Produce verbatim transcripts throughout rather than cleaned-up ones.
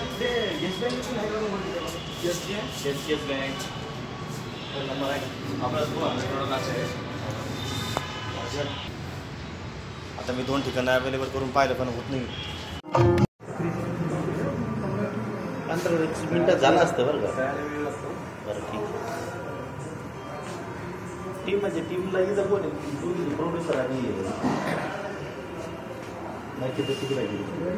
Yes yes bank number आहे आपला दोन हंड्रेड आहे. आता मी दोन ठिकाणं अवेलेबल करून पाहिलं पण होत नाही. पंधरा मिनिटात झालं असतं बरं का. बरं ठीक. टीम म्हणजे टीमला इथं कोण आहे प्रोड्युसर आणि नाही तिथं तिकडे गेली.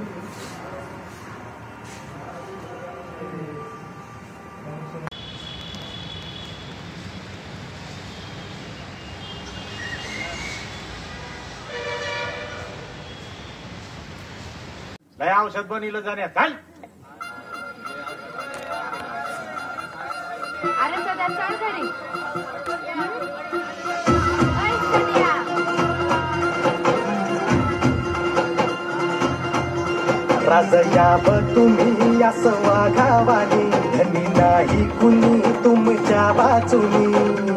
लय औषध बनवलं जाण्यात चाल. अरे सदा चल घरी. राजयाब तुम्ही असं वाघावानी धनी नाही कुणी तुमच्या बाजूनी.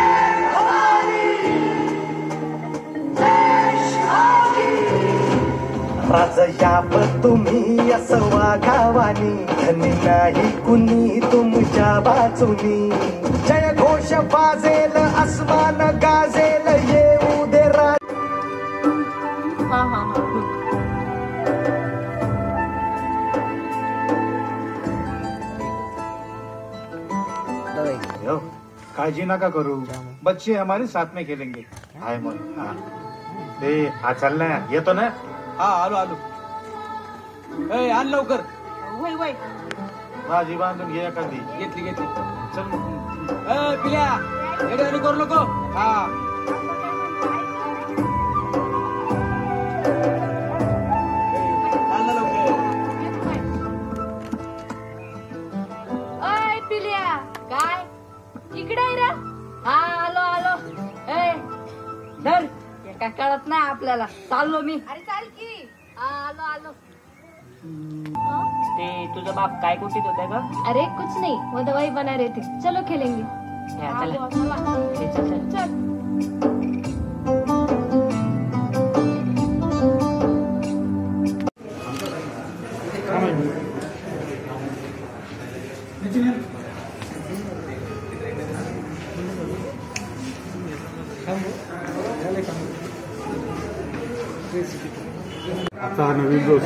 राजयाब तुम्ही असं वाघावानी धनी नाही कुणी तुमच्या बाजूनी. जय घोष वाजेल आसमान गाजेल येऊ दे राज. हा हा हा काळजी नका करू. बच्चे हमारे साथ में खेलेंगे. हाय मग ते हा चल ना येतो ना. हा आलो आलो. ए आण लवकर. वय वय भाजी बांधून घे एखादी. घेतली घेतली. चल मग. ए पिल्या येडे करू नको. हा आण लवकर. अय पिल्या काय इकडे आहे रे. हा आलो आलो. ए धर काय कळत नाही आपल्याला. चाललो मी. अरे चाल की. हा आलो आलो. ते तुझा बाप काय कुठीत होता का? अरे कुछ नहीं वो दवाई बना रहे थे. चलो खेलेंगे. चला चल चल चल. आता हा नवीन जो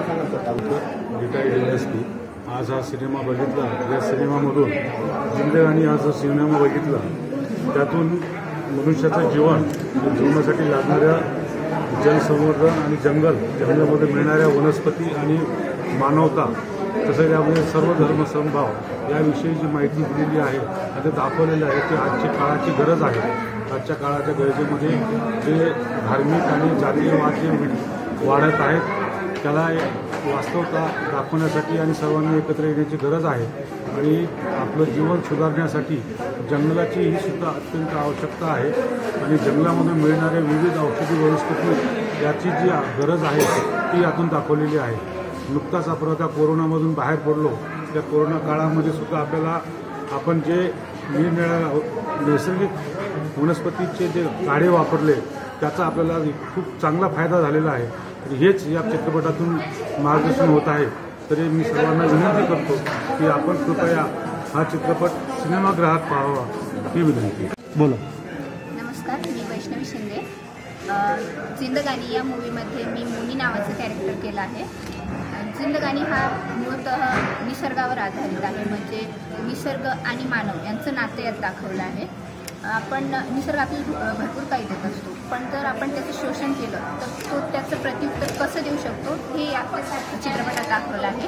रिटायर्ड एल एस पी आज हा सिनेमा बघितला. या सिनेमामधून जिंदगानी हा जो सिनेमा बघितला त्यातून मनुष्याचं जीवन जीवनासाठी लागणाऱ्या जलसंवर्धन आणि जंगल जंगलामध्ये मिळणाऱ्या वनस्पती आणि मानवता तसंच यामध्ये सर्व धर्म समभाव याविषयी जी माहिती दिलेली आहे आणि ते दाखवलेलं आहे की आजची काळाची गरज आहे. आजच्या काळाच्या गरजेमध्ये जे धार्मिक आणि जातीयवाद जे वाढत आहेत त्याला वास्तवता दाखवण्यासाठी आणि सर्वांनी एकत्र येण्याची गरज आहे. आणि आपलं जीवन सुधारण्यासाठी जंगलाची ही सुद्धा अत्यंत आवश्यकता आहे. आणि जंगलामध्ये मिळणारे विविध औषधी वनस्पती याची जी गरज आहे ती यातून दाखवलेली आहे. नुकताच आपण आता कोरोनामधून बाहेर पडलो. त्या कोरोना काळामध्ये सुद्धा आपल्याला आपण जे निरनिराळ्या नैसर्गिक वनस्पतीचे जे काढे वापरले त्याचा आपल्याला खूप चांगला फायदा झालेला आहे. आणि हेच या चित्रपटातून मार्गदर्शन होत आहे. तरी मी सर्वांना विनंती करतो की आपण कृपया हा चित्रपट सिनेमागृहात पाहावा ही विनंती. बोला. नमस्कार, मी वैष्णवी शिंदे. जिंदगानी या मूवीमध्ये मी मुनी नावाचं कॅरेक्टर केलं आहे. जिंदगानी हा मूळतः निसर्गावर आधारित आहे. म्हणजे निसर्ग आणि मानव यांचं नातं यात दाखवलं आहे. आपण निसर्गातून भरपूर काही देत असतो, पण जर आपण त्याचं शोषण केलं तर तो त्याचं प्रत्युत्तर कसं देऊ शकतो हे या चित्रपटात दाखवलं आहे.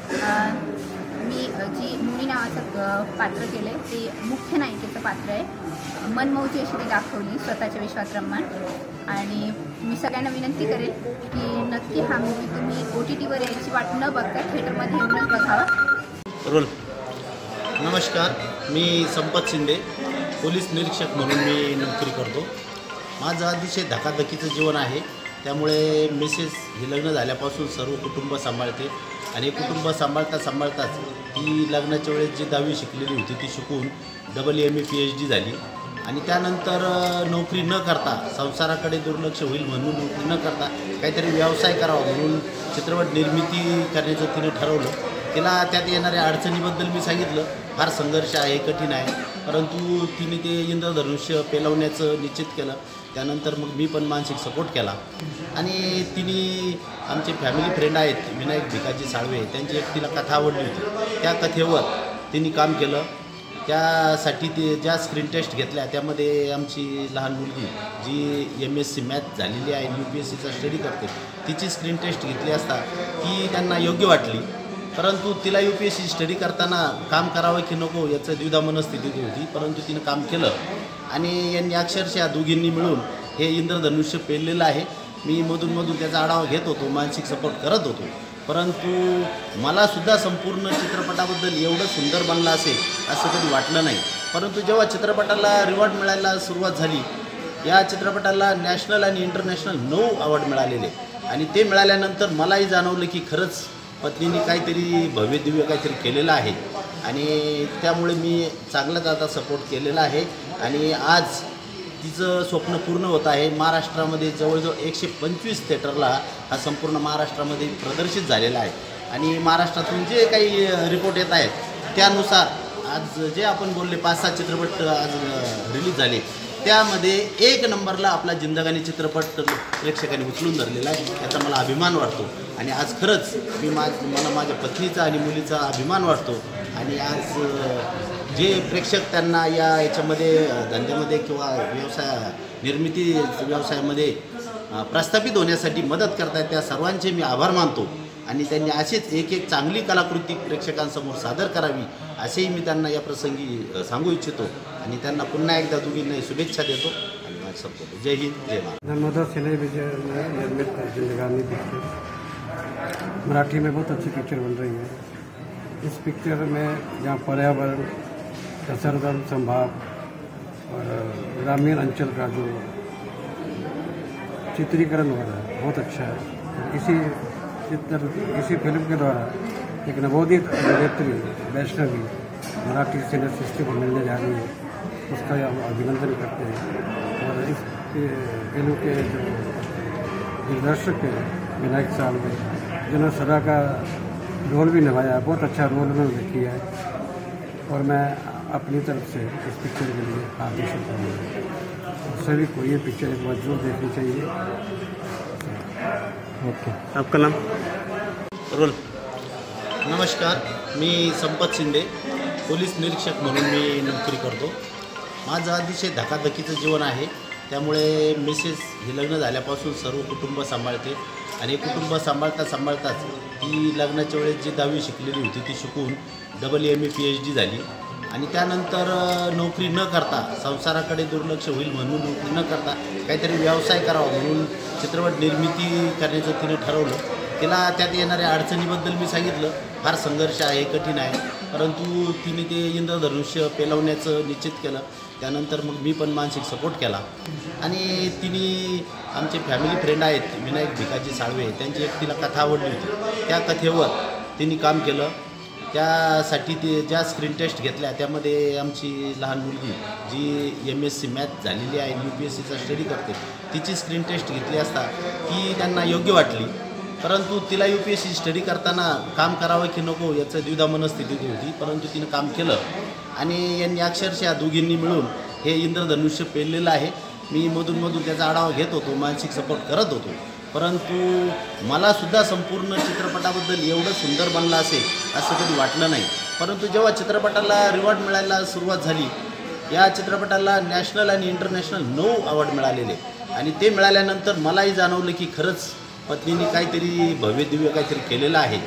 मी जी मुनी नावाचं पात्र केलं आहे ते मुख्य नायिकेचं पात्र आहे. मनमौजी अशी ती दाखवली, स्वतःच्या विश्वात रममान. आणि मी सगळ्यांना विनंती करेल की नक्की हा मूवी तुम्ही ओ टी टीवर यायची वाट न बघता थिएटरमध्ये येऊनच बघावा. रोल. नमस्कार, मी संपत शिंदे, पोलीस निरीक्षक म्हणून मी नोकरी करतो. माझं अतिशय धकाधकीचं जीवन आहे. त्यामुळे मिसेस ही लग्न झाल्यापासून सर्व कुटुंब सांभाळते आणि कुटुंब सांभाळता सांभाळताच ती लग्नाच्या वेळेस जी दहावी शिकलेली होती ती शिकून double M A P H D झाली. आणि त्यानंतर नोकरी न करता संसाराकडे दुर्लक्ष होईल म्हणून नोकरी न करता काहीतरी व्यवसाय करावा म्हणून चित्रपट निर्मिती करण्याचं तिने ठरवलं. तिला त्यात येणाऱ्या अडचणीबद्दल मी सांगितलं. फार संघर्ष आहे, कठीण आहे, परंतु तिने ते इंद्रधनुष्य पेलवण्याचं निश्चित केलं. त्यानंतर मग मी पण मानसिक सपोर्ट केला आणि तिने आमचे फॅमिली फ्रेंड आहेत विनायक भिकाजी साळवे, त्यांची एक तिला कथा आवडली होती. त्या कथेवर तिने काम केलं. त्यासाठी ते ज्या स्क्रीन टेस्ट घेतल्या त्यामध्ये आमची लहान मुलगी जी एम एस सी मॅथ झालेली आहे, यू पी एस सीचा स्टडी करते, तिची स्क्रीन टेस्ट घेतली असता ती त्यांना योग्य वाटली. परंतु तिला U P S C study करताना काम करावं की नको याचं द्विधा मनस्थिती होती. परंतु तिनं काम केलं आणि यांनी अक्षरशः दोघींनी मिळून हे इंद्रधनुष्य पेललेलं आहे. मी मधूनमधून त्याचा आढावा घेत होतो, मानसिक सपोर्ट करत होतो. परंतु मलासुद्धा संपूर्ण चित्रपटाबद्दल एवढं सुंदर बनलं असेल असं कधी वाटलं नाही. परंतु जेव्हा चित्रपटाला रिवॉर्ड मिळायला सुरुवात झाली, या चित्रपटाला नॅशनल आणि इंटरनॅशनल नऊ अवॉर्ड मिळालेले आणि ते मिळाल्यानंतर मलाही जाणवलं की खरंच पत्नीने काहीतरी भव्य दिव्य काहीतरी केलेलं आहे आणि त्यामुळे मी चांगलाच आता सपोर्ट केलेला आहे. आणि आज तिचं स्वप्न पूर्ण होत आहे. महाराष्ट्रामध्ये जवळजवळ एकशे पंचवीस थिएटरला हा संपूर्ण महाराष्ट्रामध्ये प्रदर्शित झालेला आहे आणि महाराष्ट्रातून जे काही रिपोर्ट येत आहेत त्यानुसार आज जे आपण बोलले पाच सहा चित्रपट आज रिलीज झाले, त्यामध्ये एक नंबरला आपला जिंदगानी चित्रपट प्रेक्षकांनी उचलून धरलेला आहे. याचा मला अभिमान वाटतो आणि आज खरंच मी मा मला माझ्या पत्नीचा आणि मुलीचा अभिमान वाटतो. आणि आज जे प्रेक्षक त्यांना या याच्यामध्ये धंद्यामध्ये किंवा व्यवसाय निर्मिती व्यवसायामध्ये प्रस्थापित होण्यासाठी मदत करत आहेत त्या सर्वांचे मी आभार मानतो आणि त्यांनी अशीच एक एक चांगली कलाकृती प्रेक्षकांसमोर सादर करावी असेही मी त्यांना या प्रसंगी सांगू इच्छितो आणि त्यांना पुन्हा एकदा दोघींना शुभेच्छा देतो आणि माझं संपवतो. जय हिंद, जय महाराष्ट्र. नर्मदा सिने विजय में निर्मित जिंदगानी पिक्चर मराठी में बहुत अच्छी पिक्चर बन रही है. इस पिक्चर में जहाँ पर्यावरण, संसाधन संभाग और ग्रामीण अंचल का जो चित्रीकरण हो रहा है बहुत अच्छा है. इसी चित्र इसी फिल्म के द्वारा एक नवोदित अभिनेत्री वैष्णवी मराठी सिने सृष्टि को मिलने जा रही है, उसका हम अभिनंदन करते हैं. और इस फिल्म के जो दिग्दर्शक है विनायक साळवे, जिन्होंने सदा का रोल भी निभाया, बहुत अच्छा रोल उन्होंने किया है और मैं अपनी तरफ से इस पिक्चर के लिए हार्दिक शुभकामनाएं. सभी को ये पिक्चर एक बार जरूर देखनी चाहिए. ओके, आपका नाम? रोल. नमस्कार, मी संपत शिंदे, पोलीस निरीक्षक म्हणून मी नोकरी करतो. माझं अतिशय धकाधकीचं जीवन आहे. त्यामुळे मिसेस ही लग्न झाल्यापासून सर्व कुटुंब सांभाळते आणि कुटुंब सांभाळता सांभाळताच ती लग्नाच्या वेळेस जी दहावी शिकलेली होती ती शिकून double M A P H D झाली आणि त्यानंतर नोकरी न करता संसाराकडे दुर्लक्ष होईल म्हणून नोकरी न करता काहीतरी व्यवसाय करावा म्हणून चित्रपट निर्मिती करण्याचं तिने ठरवलं. तिला त्यात येणाऱ्या अडचणीबद्दल मी सांगितलं. फार संघर्ष आहे, कठीण आहे, परंतु तिने ते इंद्रधनुष्य पेलवण्याचं निश्चित केलं. त्यानंतर मग मी पण मानसिक सपोर्ट केला आणि तिने आमचे फॅमिली फ्रेंड आहेत विनायक भिकाजी साळवे, त्यांची एक तिला कथा आवडली होती. त्या कथेवर तिने काम केलं. त्यासाठी ते ज्या स्क्रीन टेस्ट घेतल्या त्यामध्ये आमची लहान मुलगी जी एम एस सी मॅथ झालेली आहे, यू पी एस सीचा स्टडी करते, तिची स्क्रीन टेस्ट घेतली असता ती त्यांना योग्य वाटली. परंतु तिला U P S C study करताना काम करावं की नको याचं द्विधा मनस्थिती होती. परंतु तिनं काम केलं आणि यांनी अक्षरशः दोघींनी मिळून हे इंद्रधनुष्य पेललेलं आहे. मी मधूनमधून त्याचा आढावा घेत होतो, मानसिक सपोर्ट करत होतो. परंतु मलासुद्धा संपूर्ण चित्रपटाबद्दल एवढं सुंदर बनलं असेल असं कधी वाटलं नाही. परंतु जेव्हा चित्रपटाला रिवॉर्ड मिळायला सुरुवात झाली, या चित्रपटाला नॅशनल आणि इंटरनॅशनल नऊ अवॉर्ड मिळालेले आणि ते मिळाल्यानंतर मलाही जाणवलं की खरंच पत्नीने काहीतरी भव्य दिव्य काहीतरी केलेलं आहे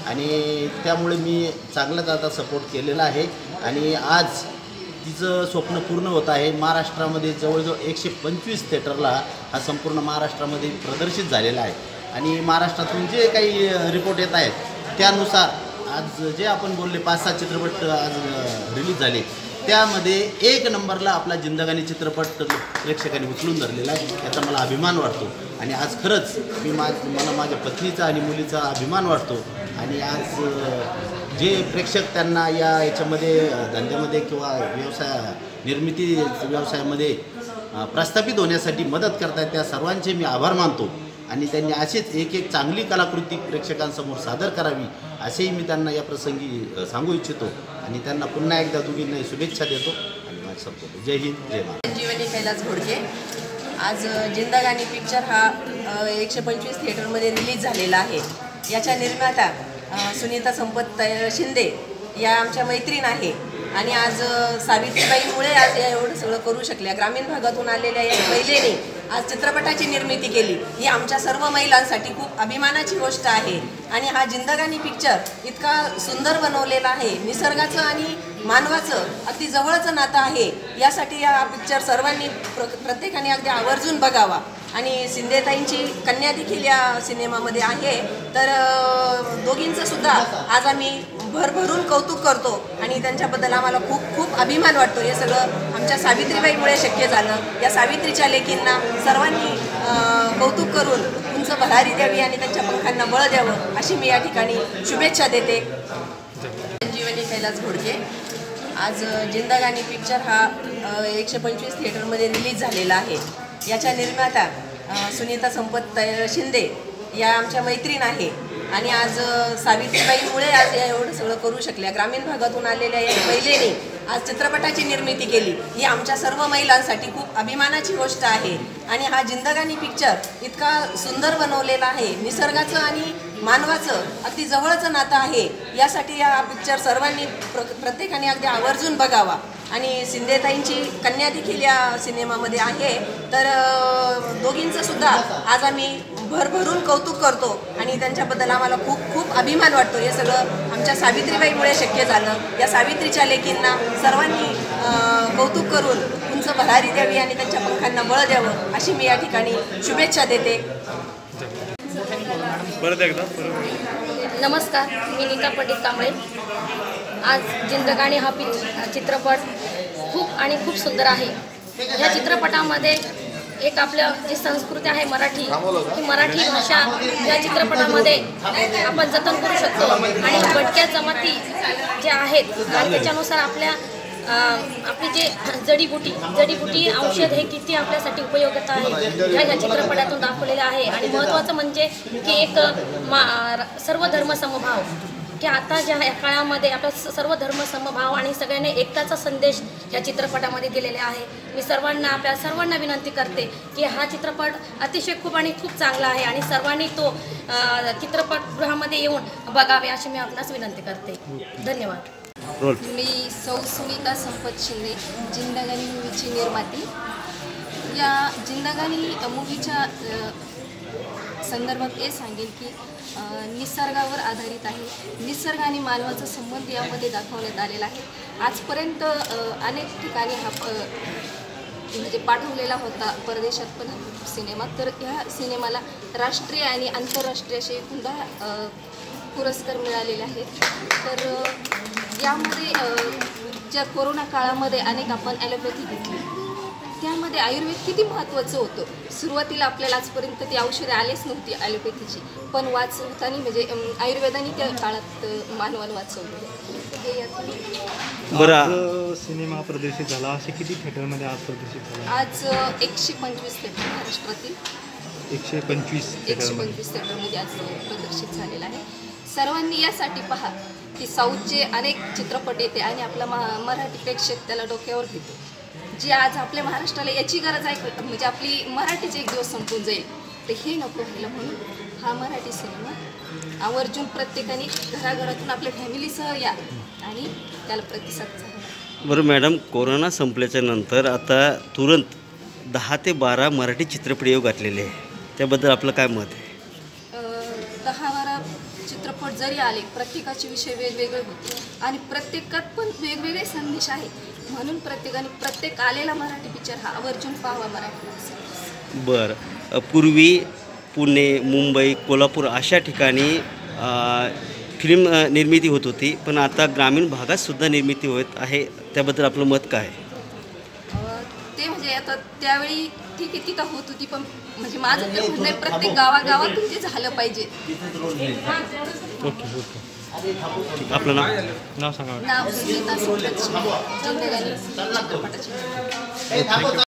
आणि त्यामुळे मी चांगलाच आता सपोर्ट केलेला आहे. आणि आज तिचं स्वप्न पूर्ण होत आहे. महाराष्ट्रामध्ये जवळजवळ एकशे पंचवीस थिएटरला हा संपूर्ण महाराष्ट्रामध्ये प्रदर्शित झालेला आहे आणि महाराष्ट्रातून जे काही रिपोर्ट येत आहेत त्यानुसार आज जे आपण बोलले पाच सहा चित्रपट आज रिलीज झाले, त्यामध्ये एक नंबरला आपला जिंदगानी चित्रपट प्रेक्षकांनी उचलून धरलेला आहे. याचा मला अभिमान वाटतो आणि आज खरंच मी मा मला माझ्या पत्नीचा आणि मुलीचा अभिमान वाटतो. आणि आज जे प्रेक्षक त्यांना या याच्यामध्ये धंद्यामध्ये किंवा व्यवसाय निर्मिती व्यवसायामध्ये प्रस्थापित होण्यासाठी मदत करत आहेत त्या सर्वांचे मी आभार मानतो आणि त्यांनी अशीच एक एक चांगली कलाकृती प्रेक्षकांसमोर सादर करावी असेही मी त्यांना या प्रसंगी अ, सांगू इच्छितो आणि त्यांना पुन्हा एकदा दोघींनाही शुभेच्छा देतो आणि माझं संपवतो. जय हिंद, जय महाराष्ट्र. संजीवनी कैलास घोडके. आज जिंदगानी पिक्चर हा अ, एकशे पंचवीस थिएटरमध्ये रिलीज झालेला आहे. याच्या निर्माता अ, सुनीता संपत तै- शिंदे या आमच्या मैत्रीण आहे आणि आज अ, सावित्रीबाईमुळे आज या एवढं सगळं करू शकल्या. ग्रामीण भागातून आलेल्या या महिलेने आज चित्रपटाची निर्मिती केली. ही आमच्या सर्व महिलांसाठी खूप अभिमानाची गोष्ट आहे आणि हा जिंदगानी पिक्चर इतका सुंदर बनवलेला आहे. निसर्गाचं आणि मानवाचं अगदी जवळचं नातं आहे. यासाठी हा पिक्चर सर्वांनी प्र प्रत्येकाने अगदी आवर्जून बघावा. आणि शिंदेताईंची कन्या देखील या सिनेमामध्ये आहे. तर दोघींचं सुद्धा आज आम्ही भरभरून कौतुक करतो आणि त्यांच्याबद्दल आम्हाला खूप खूप अभिमान वाटतो. हे सगळं आमच्या सावित्रीबाईमुळे शक्य झालं. या सावित्रीच्या लेकींना सर्वांनी कौतुक करून उंच भरारी द्यावी आणि त्यांच्या पंखांना बळ द्यावं अशी मी या ठिकाणी शुभेच्छा देते. संजीवनी कैलास घोडके. आज जिंदगानी पिक्चर हा एकशे पंचवीस थिएटरमध्ये रिलीज झालेला आहे. याच्या निर्माता सुनीता संपत तै- शिंदे या आमच्या मैत्रीण आहे आणि आज सावित्रीबाईमुळे आज या एवढं सगळं करू शकल्या. ग्रामीण भागातून आलेल्या या महिलेने आज चित्रपटाची निर्मिती केली. ही आमच्या सर्व महिलांसाठी खूप अभिमानाची गोष्ट आहे आणि हा जिंदगानी पिक्चर इतका सुंदर बनवलेला आहे. निसर्गाचं आणि मानवाचं अगदी जवळचं नातं आहे. यासाठी हा पिक्चर सर्वांनी प्र प्रत्येकाने अगदी आवर्जून बघावा. आणि शिंदेताईंची कन्या देखील या सिनेमामध्ये आहे. तर दोघींचं सुद्धा आज आम्ही भरभरून कौतुक करतो आणि त्यांच्याबद्दल आम्हाला खूप खूप अभिमान वाटतो. हे सगळं आमच्या सावित्रीबाईमुळे शक्य झालं. या सावित्रीच्या लेकींना सर्वांनी कौतुक करून उंच भरारी द्यावी आणि त्यांच्या पंखांना बळ द्यावं अशी मी या ठिकाणी शुभेच्छा देते. नमस्कार, मी नीता पंडित कांबळे. आज जिंदगानी हा पि चित्रपट खूप आणि खूप सुंदर आहे. या चित्रपटामध्ये एक आपलं जी संस्कृती आहे मराठी, ही मराठी भाषा या चित्रपटामध्ये आपण जतन करू शकतो आणि भटक्या जमाती ज्या आहेत आणि त्याच्यानुसार आपल्या आपली जे जडीबुटी जडीबुटी औषध हे किती आपल्यासाठी उपयोगिता आहे ह्या या चित्रपटातून दाखवलेलं आहे. आणि महत्त्वाचं म्हणजे की एक मा सर्व धर्म समभाव, की आता ज्या या काळामध्ये आपला सर्व धर्म समभाव आणि सगळ्यांनी एकताचा संदेश या चित्रपटामध्ये दिलेला आहे. मी सर्वांना आपल्या सर्वांना विनंती करते की हा चित्रपट अतिशय खूप आणि खूप चांगला आहे आणि सर्वांनी तो चित्रपटगृहामध्ये येऊन बघावे अशी मी आपणास विनंती करते. धन्यवाद. मी सौ सुनीता संपत शिंदे, जिंदगानी मूवीची निर्माती. या जिंदगानी मूवीच्या संदर्भात हे सांगेल की निसर्गावर आधारित आहे. निसर्ग आणि मानवाचा संबंध यामध्ये दाखवण्यात आलेला आहे. आजपर्यंत अनेक ठिकाणी हा म्हणजे पाठवलेला होता परदेशात पण सिनेमा. तर ह्या सिनेमाला राष्ट्रीय आणि आंतरराष्ट्रीय असे पुन्हा पुरस्कार मिळालेले आहेत. तर यामध्ये ज्या कोरोना काळामध्ये अनेक आपण ॲलोपॅथी घेतली, त्यामध्ये आयुर्वेद किती महत्त्वाचं होतं. सुरुवातीला आपल्याला आजपर्यंत ती औषधे आलेच नव्हती ॲलोपॅथीची, पण वाचवताना म्हणजे आयुर्वेदाने त्या काळात मानवाला वाचवलं. हे यातून बरं, सिनेमा प्रदर्शित झाला असे किती थिएटरमध्ये आज प्रदर्शित झाला? आज एकशे पंचवीस थिएटर महाराष्ट्रातील एकशे पंचवीस एकशे पंचवीस थिएटरमध्ये आज प्रदर्शित झालेला आहे. सर्वांनी यासाठी पहा की साऊथचे अनेक चित्रपट येते आणि आपला मा मराठी प्रेक्षक त्याला डोक्यावर घेतो. जी आज आपल्या महाराष्ट्राला याची गरज आहे, म्हणजे आपली मराठीचे एक दिवस संपून जाईल. तर हे नको व्हायला म्हणून हा मराठी सिनेमा आवर्जून प्रत्येकाने घराघरातून आपल्या फॅमिलीसह या आणि त्याला प्रतिसाद द्या. बरं मॅडम, कोरोना संपल्याच्या नंतर आता तुरंत दहा ते बारा मराठी चित्रपट येऊ घातलेले आहे, त्याबद्दल आपलं काय मत आहे? दहा बारा चित्रपट जरी आले, प्रत्येकाचे विषय वेगवेगळे होते आणि प्रत्येकात पण वेगवेगळे संदेश आहेत. म्हणून प्रत्येकाने प्रत्येक आलेला मराठी पिक्चर हा आवर्जून पाहावा मराठी. बरं, पूर्वी पुणे, मुंबई, कोल्हापूर अशा ठिकाणी फिल्म निर्मिती होत होती, पण आता ग्रामीण भागात सुद्धा निर्मिती होत आहे, त्याबद्दल आपलं मत काय आहे? ते म्हणजे आता त्यावेळी ठीक आहे तिथं होत होती, पण म्हणजे माझं तर म्हणणं प्रत्येक गावागावातून ते झालं पाहिजे. ओके ओके आपलं नाव नाव सांगा. नाव सुनीता संपत शिंदे, जिंदगानी चित्रपटाचे.